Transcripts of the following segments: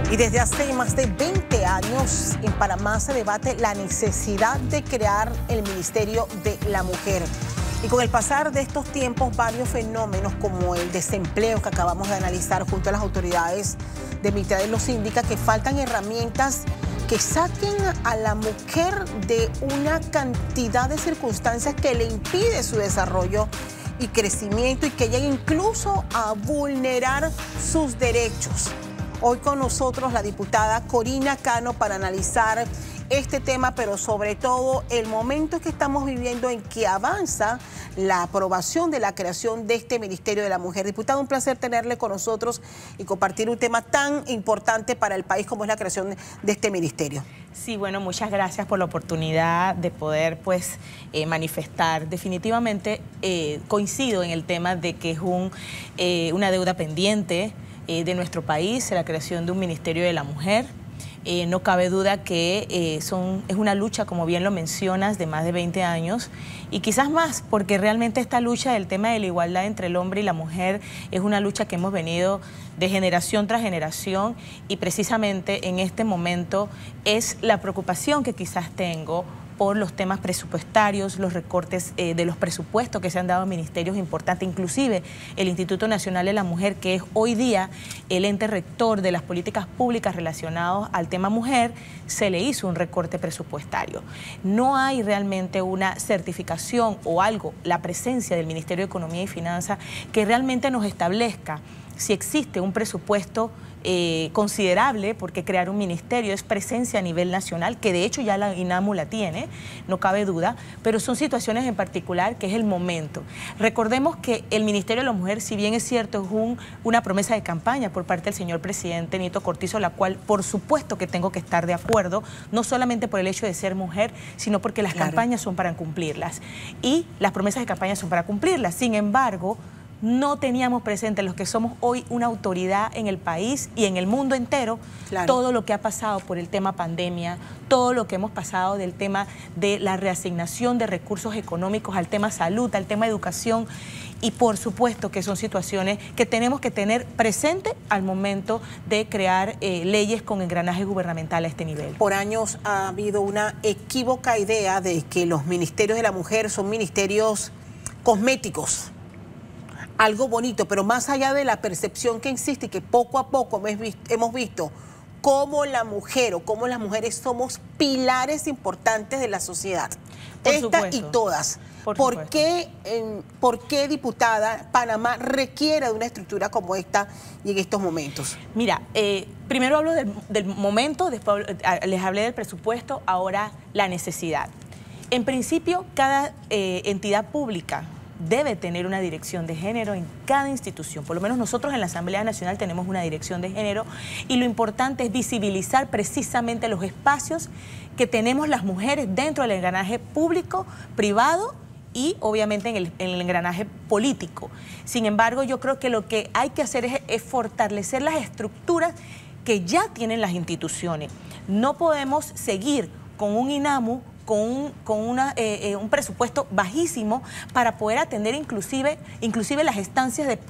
Y desde hace más de 20 años en Panamá se debate la necesidad de crear el Ministerio de la Mujer. Y con el pasar de estos tiempos, varios fenómenos como el desempleo que acabamos de analizar junto a las autoridades de militares nos indica que faltan herramientas que saquen a la mujer de una cantidad de circunstancias que le impide su desarrollo y crecimiento y que lleguen incluso a vulnerar sus derechos. Hoy con nosotros la diputada Corina Cano para analizar este tema, pero sobre todo el momento que estamos viviendo en que avanza la aprobación de la creación de este Ministerio de la Mujer. Diputada, un placer tenerle con nosotros y compartir un tema tan importante para el país como es la creación de este ministerio. Sí, bueno, muchas gracias por la oportunidad de poder manifestar. Definitivamente coincido en el tema de que es una deuda pendiente de nuestro país, la creación de un Ministerio de la Mujer. No cabe duda que es una lucha, como bien lo mencionas, de más de 20 años y quizás más, porque realmente esta lucha del tema de la igualdad entre el hombre y la mujer es una lucha que hemos venido de generación tras generación y precisamente en este momento es la preocupación que quizás tengo por los temas presupuestarios, los recortes de los presupuestos que se han dado a ministerios importantes, inclusive el Instituto Nacional de la Mujer, que es hoy día el ente rector de las políticas públicas relacionadas al tema mujer, se le hizo un recorte presupuestario. No hay realmente una certificación o algo, la presencia del Ministerio de Economía y Finanzas, que realmente nos establezca si existe un presupuesto considerable, porque crear un ministerio es presencia a nivel nacional, que de hecho ya la INAMU la tiene, no cabe duda, pero son situaciones en particular que es el momento. Recordemos que el Ministerio de la Mujer, si bien es cierto, es una promesa de campaña por parte del señor presidente Nieto Cortizo, la cual por supuesto que tengo que estar de acuerdo, no solamente por el hecho de ser mujer, sino porque las campañas son para cumplirlas y las promesas de campaña son para cumplirlas. Sin embargo, no teníamos presente los que somos hoy una autoridad en el país y en el mundo entero, todo lo que ha pasado por el tema pandemia, todo lo que hemos pasado del tema de la reasignación de recursos económicos al tema salud, al tema educación, y por supuesto que son situaciones que tenemos que tener presente al momento de crear leyes con engranaje gubernamental a este nivel. Por años ha habido una equívoca idea de que los ministerios de la mujer son ministerios cosméticos, algo bonito, pero más allá de la percepción que existe y que poco a poco hemos visto cómo la mujer o cómo las mujeres somos pilares importantes de la sociedad. Esta y todas. ¿Por qué, diputada, Panamá requiere de una estructura como esta y en estos momentos? Mira, primero hablo del momento, después les hablé del presupuesto, ahora la necesidad. En principio, cada entidad pública debe tener una dirección de género en cada institución. Por lo menos nosotros en la Asamblea Nacional tenemos una dirección de género y lo importante es visibilizar precisamente los espacios que tenemos las mujeres dentro del engranaje público, privado y obviamente en el engranaje político. Sin embargo, yo creo que lo que hay que hacer es fortalecer las estructuras que ya tienen las instituciones. No podemos seguir con un INAMU con un presupuesto bajísimo para poder atender inclusive las estancias de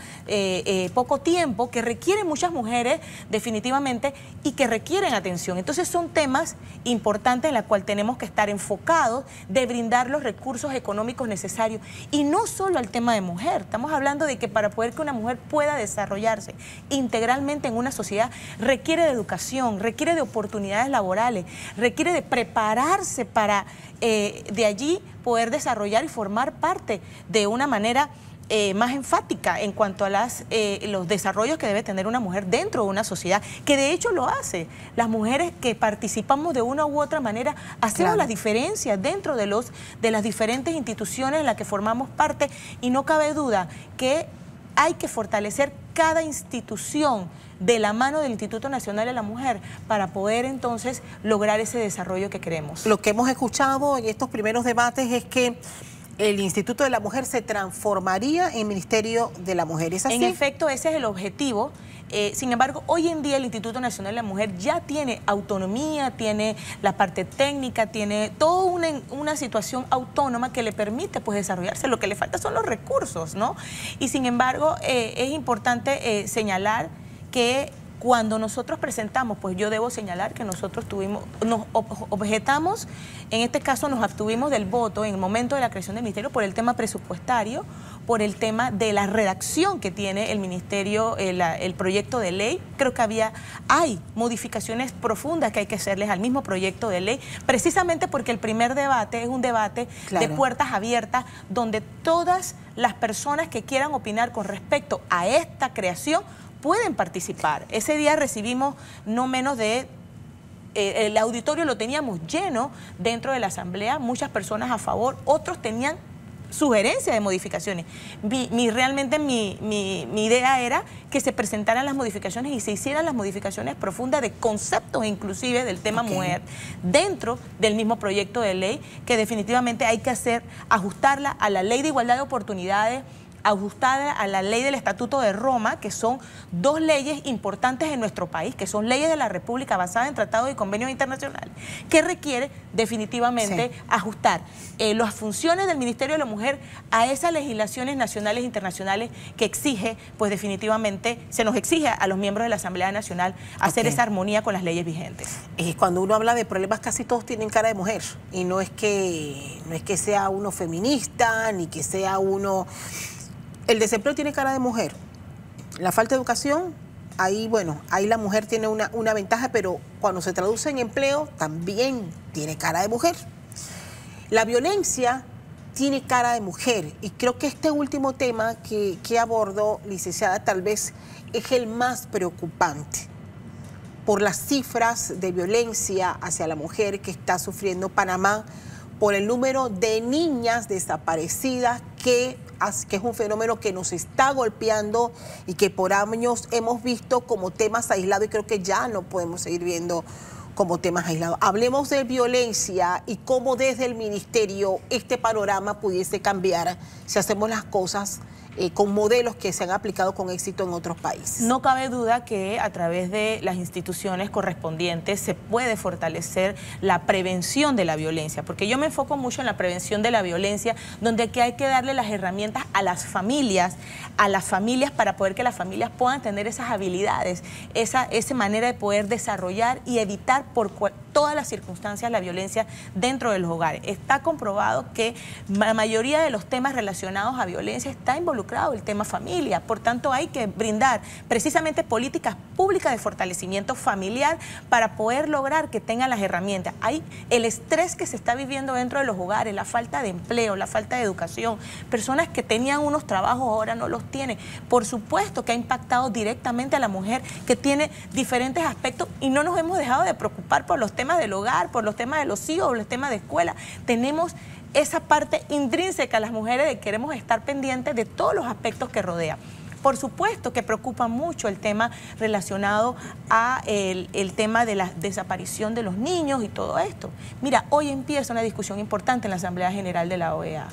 poco tiempo que requieren muchas mujeres definitivamente y que requieren atención. Entonces son temas importantes en los cuales tenemos que estar enfocados de brindar los recursos económicos necesarios y no solo al tema de mujer. Estamos hablando de que para poder que una mujer pueda desarrollarse integralmente en una sociedad requiere de educación, requiere de oportunidades laborales, requiere de prepararse para de allí poder desarrollar y formar parte de una manera más enfática en cuanto a los desarrollos que debe tener una mujer dentro de una sociedad, que de hecho lo hace. Las mujeres que participamos de una u otra manera hacemos las diferencias dentro de las diferentes instituciones en las que formamos parte y no cabe duda que hay que fortalecer cada institución de la mano del Instituto Nacional de la Mujer para poder entonces lograr ese desarrollo que queremos. Lo que hemos escuchado en estos primeros debates es que el Instituto de la Mujer se transformaría en Ministerio de la Mujer. ¿Es así? En efecto, ese es el objetivo. Sin embargo, hoy en día el Instituto Nacional de la Mujer ya tiene autonomía, tiene la parte técnica, tiene toda una situación autónoma que le permite pues desarrollarse. Lo que le falta son los recursos, ¿no? Y sin embargo, es importante señalar que Cuando nosotros presentamos, pues yo debo señalar que nosotros nos objetamos, en este caso nos abstuvimos del voto en el momento de la creación del ministerio por el tema presupuestario, por el tema de la redacción que tiene el ministerio, el proyecto de ley. Creo que hay modificaciones profundas que hay que hacerles al mismo proyecto de ley, precisamente porque el primer debate es un debate de puertas abiertas, donde todas las personas que quieran opinar con respecto a esta creación pueden participar. Ese día recibimos no menos de... el auditorio lo teníamos lleno dentro de la asamblea, muchas personas a favor, otros tenían sugerencias de modificaciones. Realmente mi idea era que se presentaran las modificaciones y se hicieran las modificaciones profundas de conceptos inclusive del tema mujer dentro del mismo proyecto de ley, que definitivamente hay que ajustarla a la Ley de Igualdad de Oportunidades, ajustada a la ley del Estatuto de Roma, que son dos leyes importantes en nuestro país, que son leyes de la República basadas en tratados y convenios internacionales, que requiere definitivamente ajustar las funciones del Ministerio de la Mujer a esas legislaciones nacionales e internacionales que exige, pues definitivamente se nos exige a los miembros de la Asamblea Nacional hacer esa armonía con las leyes vigentes. Cuando uno habla de problemas, casi todos tienen cara de mujer, y no es que sea uno feminista, ni que sea uno... El desempleo tiene cara de mujer. La falta de educación, ahí la mujer tiene una ventaja, pero cuando se traduce en empleo también tiene cara de mujer. La violencia tiene cara de mujer, y creo que este último tema que abordo, licenciada, tal vez es el más preocupante por las cifras de violencia hacia la mujer que está sufriendo Panamá, por el número de niñas desaparecidas que es un fenómeno que nos está golpeando y que por años hemos visto como temas aislados, y creo que ya no podemos seguir viendo como temas aislados. Hablemos de violencia y cómo desde el ministerio este panorama pudiese cambiar si hacemos las cosas con modelos que se han aplicado con éxito en otros países. No cabe duda que a través de las instituciones correspondientes se puede fortalecer la prevención de la violencia, porque yo me enfoco mucho en la prevención de la violencia, donde aquí hay que darle las herramientas a las familias para poder que las familias puedan tener esas habilidades, esa manera de poder desarrollar y evitar por todas las circunstancias la violencia dentro de los hogares. Está comprobado que la mayoría de los temas relacionados a violencia está involucrado el tema familia, por tanto hay que brindar precisamente políticas públicas de fortalecimiento familiar para poder lograr que tengan las herramientas. Hay el estrés que se está viviendo dentro de los hogares, la falta de empleo, la falta de educación, personas que tenían unos trabajos ahora no los tienen. Por supuesto que ha impactado directamente a la mujer, que tiene diferentes aspectos, y no nos hemos dejado de preocupar por los temas del hogar, por los temas de los hijos, por los temas de escuela. Tenemos esa parte intrínseca a las mujeres de que queremos estar pendientes de todos los aspectos que rodean. Por supuesto que preocupa mucho el tema relacionado a el tema de la desaparición de los niños y todo esto. Mira, hoy empieza una discusión importante en la Asamblea General de la OEA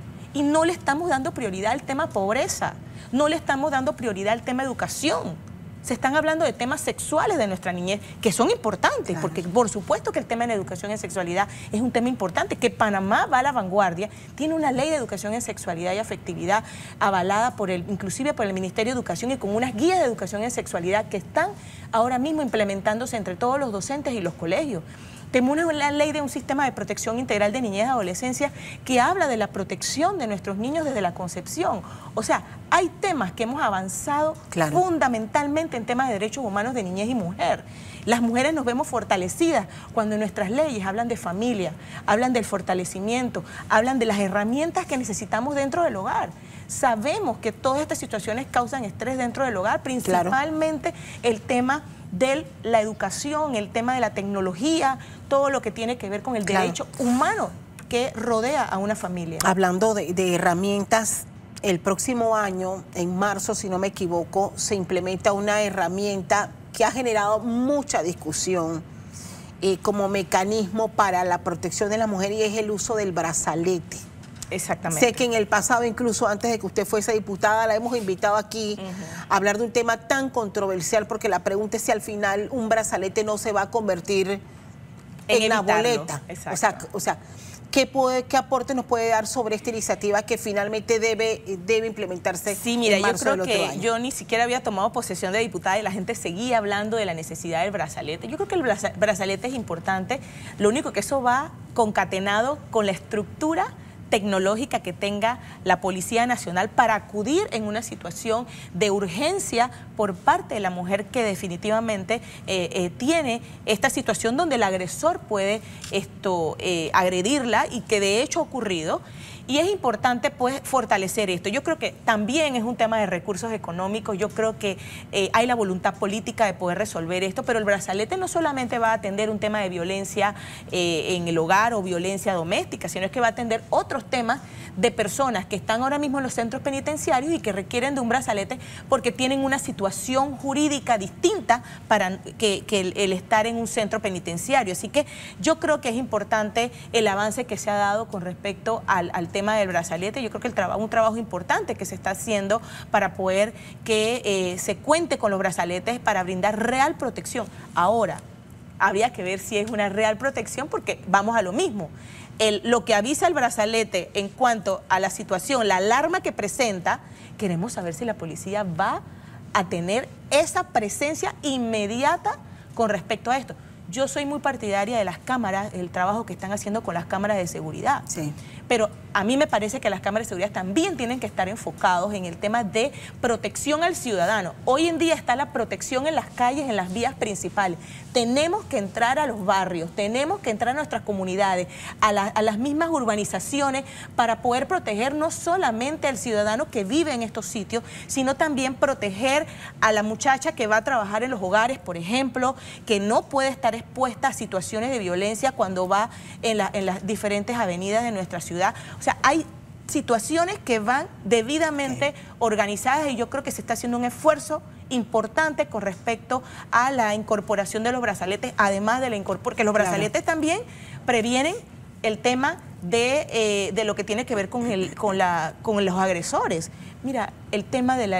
y no le estamos dando prioridad al tema pobreza, no le estamos dando prioridad al tema educación. Se están hablando de temas sexuales de nuestra niñez, que son importantes, porque por supuesto que el tema en educación en sexualidad es un tema importante, que Panamá va a la vanguardia, tiene una ley de educación en sexualidad y afectividad avalada inclusive por el Ministerio de Educación, y con unas guías de educación en sexualidad que están ahora mismo implementándose entre todos los docentes y los colegios. Tenemos una ley de un sistema de protección integral de niñez y adolescencia que habla de la protección de nuestros niños desde la concepción. O sea, hay temas que hemos avanzado fundamentalmente en temas de derechos humanos de niñez y mujer. Las mujeres nos vemos fortalecidas cuando nuestras leyes hablan de familia, hablan del fortalecimiento, hablan de las herramientas que necesitamos dentro del hogar. Sabemos que todas estas situaciones causan estrés dentro del hogar, principalmente el tema de la educación, el tema de la tecnología, todo lo que tiene que ver con el derecho humano que rodea a una familia. Hablando de herramientas, el próximo año, en marzo, si no me equivoco, se implementa una herramienta que ha generado mucha discusión como mecanismo para la protección de la mujer, y es el uso del brazalete. Exactamente. Sé que en el pasado, incluso antes de que usted fuese diputada, la hemos invitado aquí a hablar de un tema tan controversial, porque la pregunta es si al final un brazalete no se va a convertir en una boleta. O sea, ¿Qué aporte nos puede dar sobre esta iniciativa que finalmente debe implementarse? Sí, mira, en yo marzo creo del otro que año? yo ni siquiera había tomado posesión de diputada y la gente seguía hablando de la necesidad del brazalete. Yo creo que el brazalete es importante, lo único que eso va concatenado con la estructura tecnológica que tenga la Policía Nacional para acudir en una situación de urgencia por parte de la mujer que definitivamente tiene esta situación donde el agresor puede agredirla y que de hecho ha ocurrido. Y es importante pues fortalecer esto. Yo creo que también es un tema de recursos económicos, yo creo que hay la voluntad política de poder resolver esto, pero el brazalete no solamente va a atender un tema de violencia en el hogar o violencia doméstica, sino es que va a atender otros temas de personas que están ahora mismo en los centros penitenciarios y que requieren de un brazalete porque tienen una situación jurídica distinta para que el estar en un centro penitenciario. Así que yo creo que es importante el avance que se ha dado con respecto al tema del brazalete. Yo creo que un trabajo importante que se está haciendo para poder que se cuente con los brazaletes para brindar real protección. Ahora, habría que ver si es una real protección porque vamos a lo mismo. Lo que avisa el brazalete en cuanto a la situación, la alarma que presenta, queremos saber si la policía va a tener esa presencia inmediata con respecto a esto. Yo soy muy partidaria de las cámaras, el trabajo que están haciendo con las cámaras de seguridad. Sí. Pero a mí me parece que las cámaras de seguridad también tienen que estar enfocados en el tema de protección al ciudadano. Hoy en día está la protección en las calles, en las vías principales. Tenemos que entrar a los barrios, tenemos que entrar a nuestras comunidades, a las mismas urbanizaciones para poder proteger no solamente al ciudadano que vive en estos sitios, sino también proteger a la muchacha que va a trabajar en los hogares, por ejemplo, que no puede estar expuesta a situaciones de violencia cuando va en las diferentes avenidas de nuestra ciudad. O sea, hay situaciones que van debidamente organizadas y yo creo que se está haciendo un esfuerzo importante con respecto a la incorporación de los brazaletes, además de porque los brazaletes también previenen el tema de lo que tiene que ver con los agresores. Mira, el tema del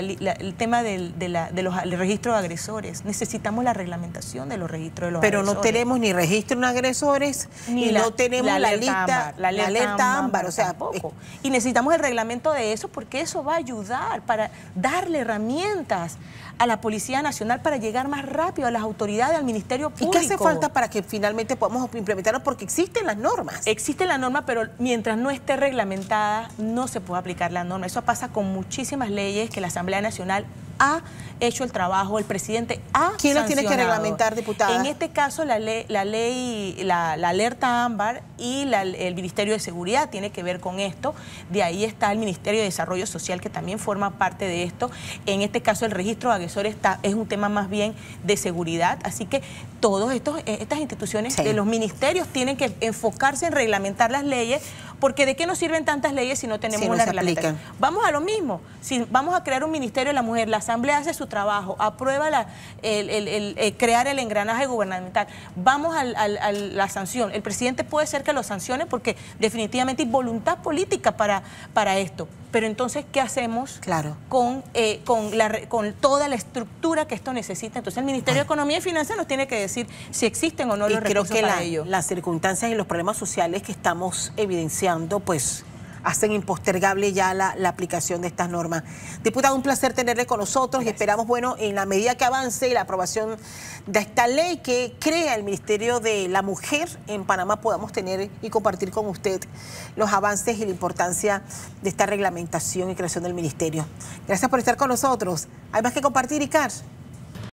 registro de agresores. Necesitamos la reglamentación de los registros de los agresores. Pero no tenemos ni registro de agresores, ni no tenemos la alerta ámbar, o sea, tampoco. Y necesitamos el reglamento de eso porque eso va a ayudar para darle herramientas a la Policía Nacional para llegar más rápido a las autoridades, al Ministerio Público. ¿Y qué hace falta para que finalmente podamos implementarlo? Porque existen las normas. Existe la norma, pero mientras no esté reglamentada, no se puede aplicar la norma. Eso pasa con muchísimas leyes que la Asamblea Nacional ha hecho el trabajo, el presidente ha ¿Quién lo tiene que reglamentar, diputada? En este caso, la alerta ámbar y el Ministerio de Seguridad tiene que ver con esto. De ahí está el Ministerio de Desarrollo Social, que también forma parte de esto. En este caso, el registro de agresores es un tema más bien de seguridad. Así que todas estas instituciones de los ministerios tienen que enfocarse en reglamentar las leyes, porque ¿de qué nos sirven tantas leyes si no tenemos una reglamentación? Vamos a lo mismo. Si vamos a crear un Ministerio de la Mujer, la Asamblea hace su trabajo, aprueba crear el engranaje gubernamental, vamos a la sanción. El presidente puede ser que lo sancione porque definitivamente hay voluntad política para esto. Pero entonces, ¿qué hacemos con toda la estructura que esto necesita? Entonces, el Ministerio de Economía y Finanzas nos tiene que decir si existen o no los recursos para ello. Las circunstancias y los problemas sociales que estamos evidenciando, pues, hacen impostergable ya la aplicación de estas normas. Diputada, un placer tenerle con nosotros. Gracias. Y esperamos, bueno, en la medida que avance la aprobación de esta ley que crea el Ministerio de la Mujer en Panamá, podamos tener y compartir con usted los avances y la importancia de esta reglamentación y creación del ministerio. Gracias por estar con nosotros. Hay más que compartir, Icar.